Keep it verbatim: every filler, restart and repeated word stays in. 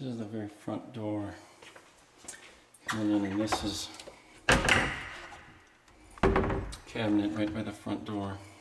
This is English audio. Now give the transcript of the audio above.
This is the very front door. Coming in, and this is cabinet right by the front door.